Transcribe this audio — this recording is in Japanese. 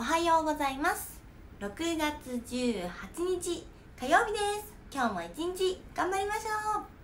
おはようございます。6月18日火曜日です。今日も一日頑張りましょう。